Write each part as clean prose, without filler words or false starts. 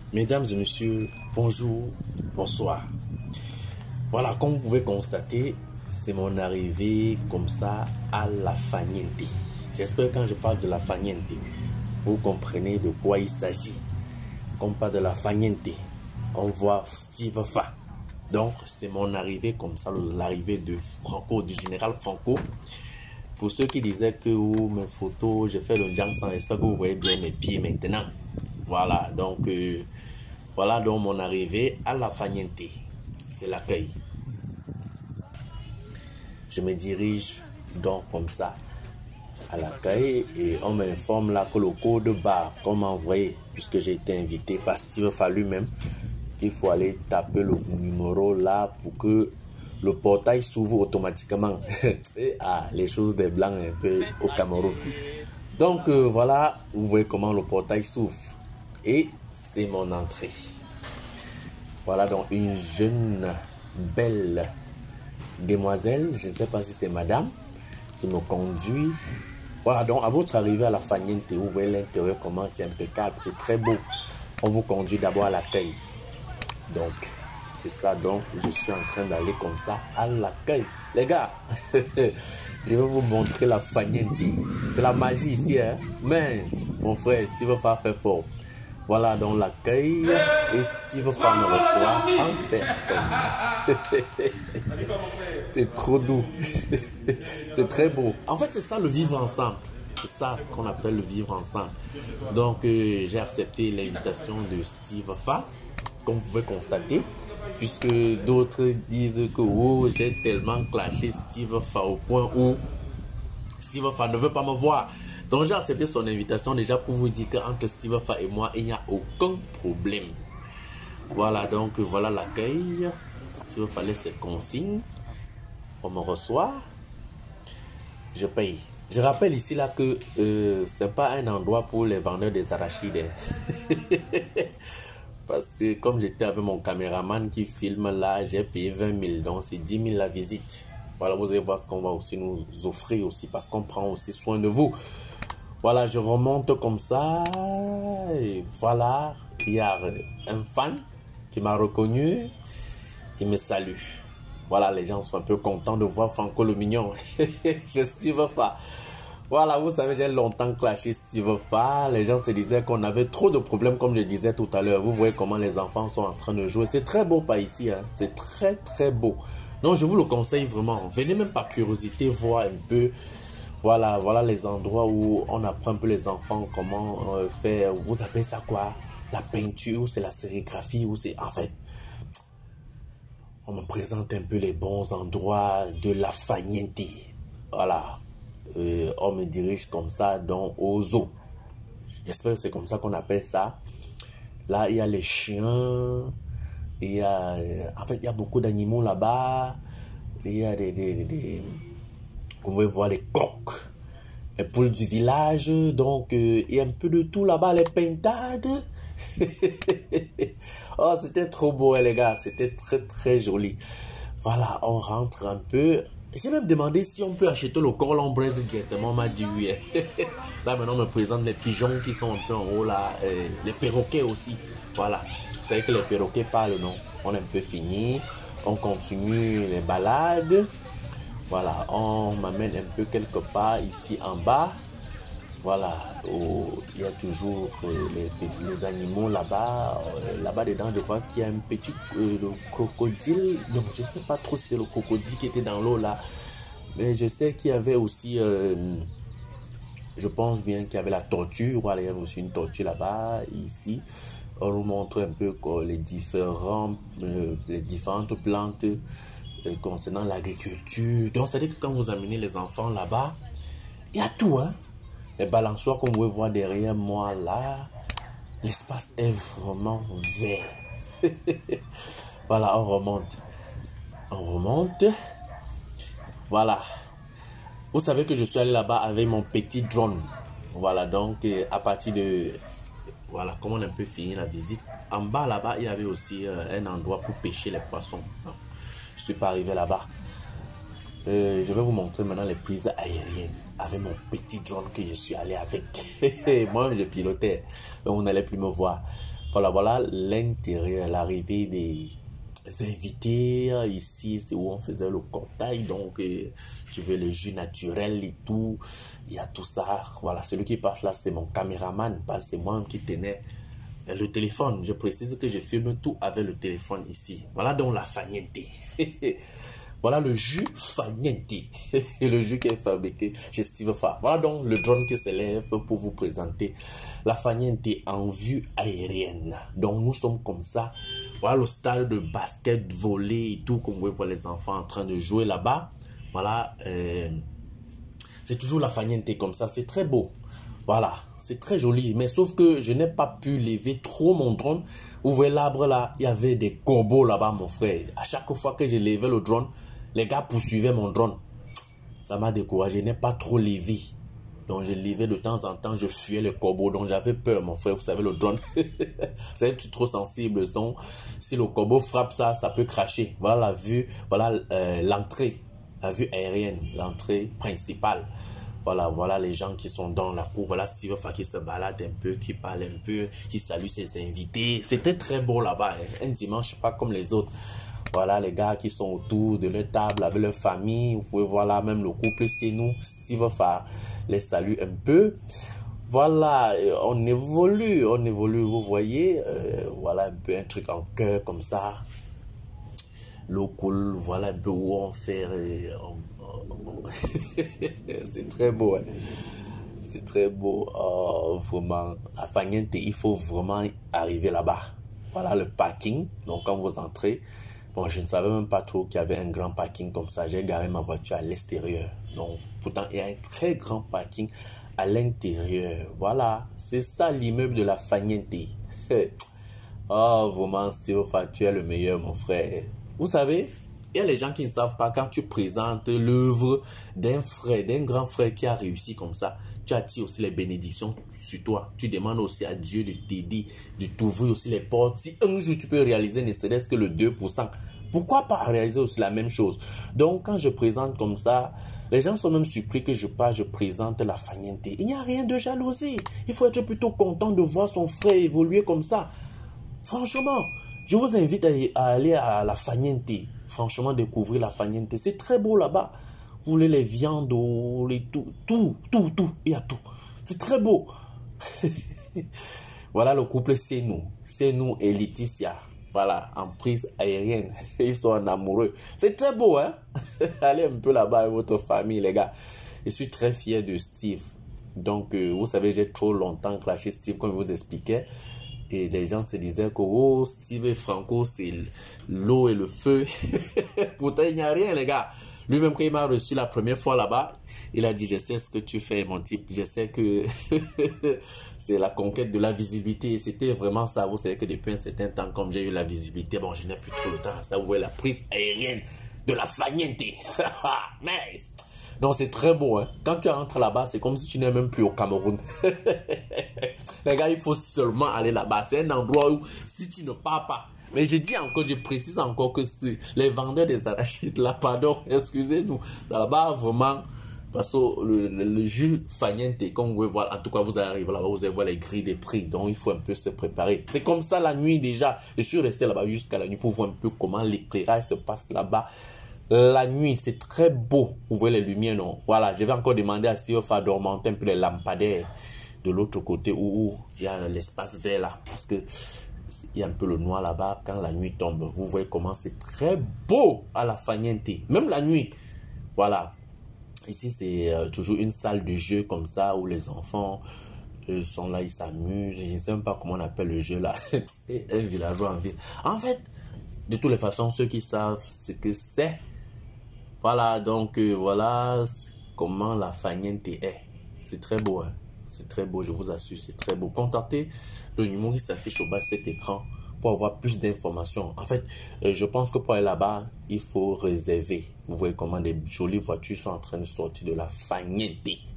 Mesdames et messieurs, bonjour, bonsoir. Voilà, comme vous pouvez constater, c'est mon arrivée comme ça à la Fagniente. J'espère que quand je parle de la Fagniente, vous comprenez de quoi il s'agit. Quand on parle de la Fagniente, on voit Steve Fa. Donc, c'est mon arrivée comme ça, l'arrivée de Franco, du général Franco. Pour ceux qui disaient que mes photos, j'ai fait le Jiangsan, j'espère que vous voyez bien mes pieds maintenant. Voilà, donc mon arrivée à la Fagniente. C'est l'accueil. Je me dirige donc comme ça à l'accueil et on m'informe là que le code barre qu'on m'a envoyé, puisque j'ai été invité par Steve Fa lui-même, il faut aller taper le numéro là pour que le portail s'ouvre automatiquement. Et les choses des blancs un peu au Cameroun. Donc voilà, vous voyez comment le portail s'ouvre. Et c'est mon entrée. Voilà donc une jeune, belle demoiselle, je ne sais pas si c'est madame, qui me conduit. Voilà donc à votre arrivée à la Fagniente, vous voyez l'intérieur comment c'est impeccable, c'est très beau. On vous conduit d'abord à l'accueil. Donc c'est ça, donc je suis en train d'aller comme ça à l'accueil. Les gars, je vais vous montrer la Fagniente. C'est la magie ici, hein. Mince, mon frère Steve Fa fait fort. Voilà donc l'accueil et Steve Fa me reçoit en personne. C'est trop doux. C'est très beau. En fait, c'est ça le vivre ensemble. C'est ça ce qu'on appelle le vivre ensemble. Donc, j'ai accepté l'invitation de Steve Fa, comme vous pouvez constater, puisque d'autres disent que j'ai tellement clashé Steve Fa au point où Steve Fa ne veut pas me voir. Donc j'ai accepté son invitation déjà pour vous dire qu'entre Steve Fa et moi, il n'y a aucun problème. Voilà, donc voilà l'accueil. Steve Fa laisse ses consignes. On me reçoit. Je paye. Je rappelle ici là que c'est pas un endroit pour les vendeurs des arachides. Parce que comme j'étais avec mon caméraman qui filme là, j'ai payé 20 000. Donc c'est 10 000 la visite. Voilà, vous allez voir ce qu'on va aussi nous offrir aussi. Parce qu'on prend aussi soin de vous. Voilà, je remonte comme ça. Et voilà, il y a un fan qui m'a reconnu. Il me salue. Voilà, les gens sont un peu contents de voir Franco le mignon. Je Steve Fa. Voilà, vous savez, j'ai longtemps clashé Steve Fa. Les gens se disaient qu'on avait trop de problèmes, comme je disais tout à l'heure. Vous voyez comment les enfants sont en train de jouer. C'est très beau par ici, hein. C'est très, très beau. Donc, je vous le conseille vraiment. Venez même par curiosité voir un peu. Voilà les endroits où on apprend un peu les enfants comment faire. Vous appelez ça quoi? La peinture, ou c'est la sérigraphie, ou c'est... En fait, on me présente un peu les bons endroits de la Fagniente. Voilà. On me dirige comme ça dans au zoo. J'espère que c'est comme ça qu'on appelle ça. Là, il y a les chiens. Il y a... en fait, il y a beaucoup d'animaux là-bas. Il y a vous pouvez voir les coqs. Les poules du village. Donc, il y a un peu de tout là-bas. Les pintades. Oh, c'était trop beau, les gars. C'était très, très joli. Voilà, on rentre un peu. J'ai même demandé si on peut acheter le cordon braise directement. On m'a dit oui. Là, maintenant, on me présente les pigeons qui sont un peu en haut là. Les perroquets aussi. Voilà. Vous savez que les perroquets parlent, non? On est un peu fini. On continue les balades. Voilà, on m'amène un peu quelque part ici en bas. Voilà, il y a toujours les animaux là-bas. Là-bas dedans, je crois qu'il y a un petit le crocodile. Donc, je ne sais pas trop si c'est le crocodile qui était dans l'eau là. Mais je sais qu'il y avait aussi, je pense bien qu'il y avait la tortue. Voilà, il y avait aussi une tortue là-bas, ici. On nous montre un peu les différentes plantes concernant l'agriculture. Donc, c'est-à-dire que quand vous amenez les enfants là-bas, il y a tout, hein. Les balançoires comme vous pouvez voir derrière moi là, l'espace est vraiment vert. Voilà, on remonte. On remonte. Voilà. Vous savez que je suis allé là-bas avec mon petit drone. Voilà, donc à partir de... Voilà, comment on a un peu fini la visite. En bas là-bas, il y avait aussi un endroit pour pêcher les poissons. Non, je ne suis pas arrivé là-bas. Je vais vous montrer maintenant les prises aériennes avec mon petit drone que je suis allé avec. Moi, je pilotais, donc on n'allait plus me voir. Voilà, voilà l'intérieur, l'arrivée des invités. Ici, c'est où on faisait le cocktail. Donc, tu veux le jus naturel et tout. Il y a tout ça. Voilà, celui qui passe là, c'est mon caméraman. C'est moi qui tenais le téléphone. Je précise que je filme tout avec le téléphone ici. Voilà donc la fagnente. Voilà le jus fagnente. Et le jus qui est fabriqué chez Steve Fa. Voilà donc le drone qui s'élève pour vous présenter la fagnente en vue aérienne. Donc nous sommes comme ça. Voilà le stade de basket, volley et tout. Comme vous voyez les enfants en train de jouer là-bas. Voilà. C'est toujours la fagnente comme ça. C'est très beau. Voilà, c'est très joli, mais sauf que je n'ai pas pu lever trop mon drone. Vous voyez l'arbre là, il y avait des corbeaux là-bas, mon frère. À chaque fois que j'ai levé le drone, les gars poursuivaient mon drone. Ça m'a découragé, je n'ai pas trop levé. Donc je levais de temps en temps, je fuyais les corbeaux. Donc j'avais peur, mon frère, vous savez, le drone. C'est trop sensible. Donc si le corbeau frappe ça, ça peut cracher. Voilà la vue, voilà l'entrée, la vue aérienne, l'entrée principale. Voilà, voilà les gens qui sont dans la cour. Voilà Steve Fa qui se balade un peu, qui parle un peu, qui salue ses invités. C'était très beau là-bas, hein. Un dimanche, pas comme les autres. Voilà les gars qui sont autour de leur table avec leur famille. Vous pouvez voir là même le couple, c'est nous. Steve Fa les salue un peu. Voilà, on évolue, vous voyez. Voilà un peu un truc en cœur comme ça. L'eau coule, voilà un peu où on fait... c'est très beau, hein? C'est très beau. Oh, vraiment, la fagnente, il faut vraiment arriver là-bas. Voilà le parking. Donc quand vous entrez, bon, je ne savais même pas trop qu'il y avait un grand parking comme ça. J'ai garé ma voiture à l'extérieur. Donc pourtant, il y a un très grand parking à l'intérieur. Voilà, c'est ça l'immeuble de la fagnente. Oh, vraiment, Steve Fa, tu es le meilleur, mon frère. Vous savez, il y a les gens qui ne savent pas, quand tu présentes l'œuvre d'un frère, d'un grand frère qui a réussi comme ça, tu attires aussi les bénédictions sur toi. Tu demandes aussi à Dieu de t'aider, de t'ouvrir aussi les portes. Si un jour tu peux réaliser ne serait-ce que le 2%, pourquoi pas réaliser aussi la même chose? Donc, quand je présente comme ça, les gens sont même surpris que je présente la fagnente. Il n'y a rien de jalousie. Il faut être plutôt content de voir son frère évoluer comme ça. Franchement, je vous invite à aller à la fagnente. Franchement, découvrir la fagnente. C'est très beau là-bas. Vous voulez les viandes, les tout. Il y a tout. C'est très beau. Voilà le couple, c'est nous. C'est nous et Laetitia. Voilà, en prise aérienne. Ils sont en amoureux. C'est très beau, hein? Allez un peu là-bas avec votre famille, les gars. Je suis très fier de Steve. Donc, vous savez, j'ai trop longtemps clashé Steve, comme je vous expliquais. Et les gens se disaient que oh, Steve et Franco, c'est l'eau et le feu. Pourtant, il n'y a rien, les gars. Lui-même, quand il m'a reçu la première fois là-bas, il a dit, je sais ce que tu fais, mon type. Je sais que c'est la conquête de la visibilité. C'était vraiment ça. Vous savez que depuis un certain temps, comme j'ai eu la visibilité, bon, je n'ai plus trop le temps. Ça, vous voyez la prise aérienne de la fagnente. Nice. Donc, c'est très beau, hein. Quand tu entres là-bas, c'est comme si tu n'es même plus au Cameroun. Les gars, il faut seulement aller là-bas. C'est un endroit où, si tu ne pars pas, mais je dis encore, je précise encore que c'est les vendeurs des arachides là, pardon, excusez-nous, là-bas, vraiment, parce que le jus fagnente, comme vous pouvez voir, en tout cas, vous arrivez là-bas, vous allez voir les grilles des prix, donc il faut un peu se préparer. C'est comme ça la nuit déjà. Je suis resté là-bas jusqu'à la nuit pour voir un peu comment l'éclairage se passe là-bas. La nuit, c'est très beau. Vous voyez les lumières, non? Voilà, je vais encore demander à Steve Fa de remonter un peu les lampadaires de l'autre côté où il y a l'espace vert là. Parce que il y a un peu le noir là-bas quand la nuit tombe. Vous voyez comment c'est très beau à la fagnente. Même la nuit. Voilà. Ici, c'est toujours une salle de jeu comme ça où les enfants sont là, ils s'amusent. Je ne sais même pas comment on appelle le jeu là. Un villageois en ville. En fait, de toutes les façons, ceux qui savent ce que c'est, voilà, donc voilà comment la fagnente est. C'est très beau, hein? C'est très beau, je vous assure, c'est très beau. Contactez le numéro qui s'affiche au bas de cet écran pour avoir plus d'informations. En fait, je pense que pour aller là-bas, il faut réserver. Vous voyez comment des jolies voitures sont en train de sortir de la fagnente.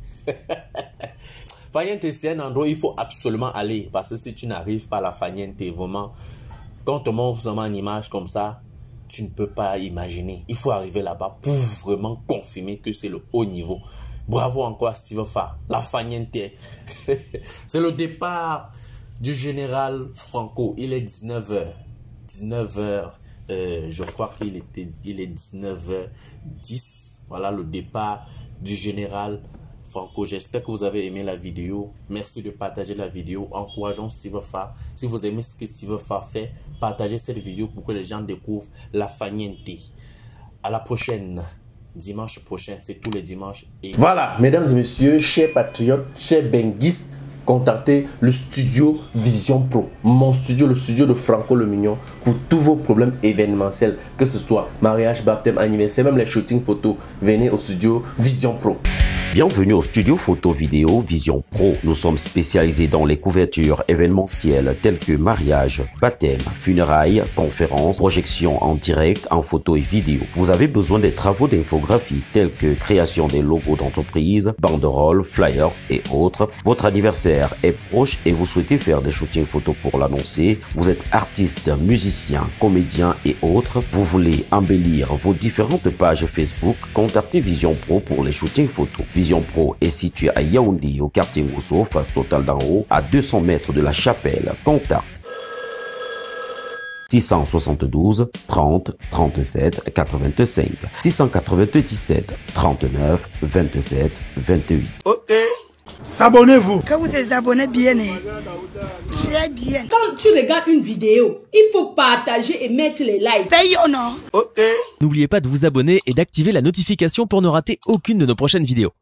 Fagnente, c'est un endroit où il faut absolument aller. Parce que si tu n'arrives pas à la fagnente, vraiment, quand on te montre seulement une image comme ça, tu ne peux pas imaginer. Il faut arriver là-bas pour vraiment confirmer que c'est le haut niveau. Bravo encore à Steve Fa, la fagnente. C'est le départ du général Franco. Il est 19h. 19h, je crois qu'il est 19h10. Voilà le départ du général Franco. J'espère que vous avez aimé la vidéo. Merci de partager la vidéo. Encourageons Steve Fa. Si vous aimez ce que Steve Fa fait, partagez cette vidéo pour que les gens découvrent la Faniente. À la prochaine. Dimanche prochain, c'est tous les dimanches. Et voilà, mesdames et messieurs, chers patriotes, chers benguistes, contactez le studio Vision Pro, mon studio, le studio de Franco le Mignon, pour tous vos problèmes événementiels, que ce soit mariage, baptême, anniversaire, même les shootings photos. Venez au studio Vision Pro. Bienvenue au studio photo vidéo Vision Pro. Nous sommes spécialisés dans les couvertures événementielles telles que mariage, baptême, funérailles, conférences, projections en direct, en photo et vidéo. Vous avez besoin des travaux d'infographie tels que création des logos d'entreprise, banderoles, flyers et autres. Votre anniversaire est proche et vous souhaitez faire des shootings photos pour l'annoncer. Vous êtes artiste, musicien, comédien et autres. Vous voulez embellir vos différentes pages Facebook. Contactez Vision Pro pour les shootings photos. Vision Pro est situé à Yaoundé, au quartier Mousso, face Total d'en haut, à 200 mètres de la chapelle. Contact 672 30 37 85 697 39 27 28. Ok. S'abonnez-vous. Quand vous êtes abonné bien, très bien. Quand tu regardes une vidéo, il faut partager et mettre les likes. Paye ou non? Ok. N'oubliez pas de vous abonner et d'activer la notification pour ne rater aucune de nos prochaines vidéos.